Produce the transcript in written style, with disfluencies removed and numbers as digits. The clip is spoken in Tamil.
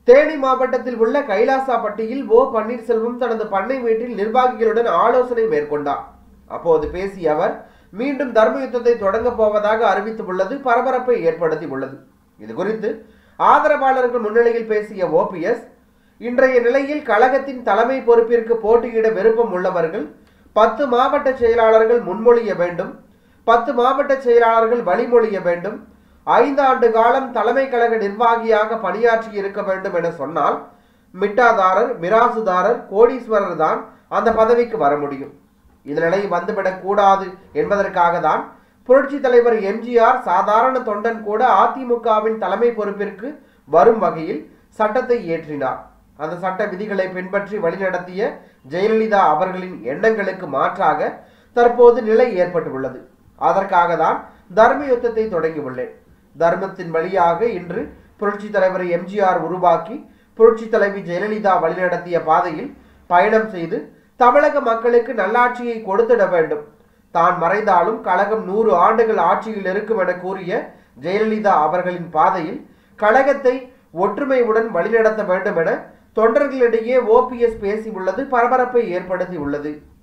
தேனி மாவட்டத்தில் உள்ள கைலாசாப்பட்டியில் ஓ பன்னீர்செல்வம் தனது பண்ணை வீட்டில் நிர்வாகிகளுடன் ஆலோசனை மேற்கொண்டார். அப்போது பேசிய அவர் மீண்டும் தர்ம யுத்தத்தை தொடங்கப் போவதாக அறிவித்துள்ளது பரபரப்பை ஏற்படுத்தி உள்ளது. இதுகுறித்து ஆதரவாளர்கள் முன்னிலையில் பேசிய ஓபிஎஸ், இன்றைய நிலையில் கழகத்தின் தலைமை பொறுப்பிற்கு போட்டியிட விருப்பம் உள்ளவர்கள் 10 மாவட்ட செயலாளர்கள் முன்மொழிய வேண்டும், 10 மாவட்ட செயலாளர்கள் வழிமொழிய வேண்டும், 5 ஆண்டு காலம் தலைமை கழக நிர்வாகியாக பணியாற்றி இருக்க வேண்டும் என சொன்னால் மிட்டாதாரர், மிராசுதாரர், கோடீஸ்வரர் தான் அந்த பதவிக்கு வர முடியும். இதனிலை வந்துவிடக் கூடாது என்பதற்காக தான் புரட்சி தலைவர் எம்ஜிஆர் சாதாரண தொண்டன் கூட அதிமுகவின் தலைமை பொறுப்பிற்கு வரும் வகையில் சட்டத்தை இயற்றினார். அந்த சட்ட விதிகளை பின்பற்றி வழிநடத்திய ஜெயலலிதா அவர்களின் எண்ணங்களுக்கு மாற்றாக தற்போது நிலை ஏற்பட்டுள்ளது. அதற்காக தான் தர்ம யுத்தத்தை தொடங்கியுள்ளேன். தர்மத்தின் வழியாக இன்று புரட்சி தலைவர் எம்ஜிஆர் உருவாக்கி புரட்சி தலைவி ஜெயலலிதா வழிநடத்திய பாதையில் பயணம் செய்து தமிழக மக்களுக்கு நல்லாட்சியை கொடுத்திட வேண்டும். தான் மறைந்தாலும் கழகம் 100 ஆண்டுகள் ஆட்சியில் இருக்கும் என கூறிய ஜெயலலிதா அவர்களின் பாதையில் கழகத்தை ஒற்றுமையுடன் வழிநடத்த வேண்டும் என தொண்டர்களிடையே ஓபிஎஸ் பேசியுள்ளது பரபரப்பை ஏற்படுத்தி உள்ளது.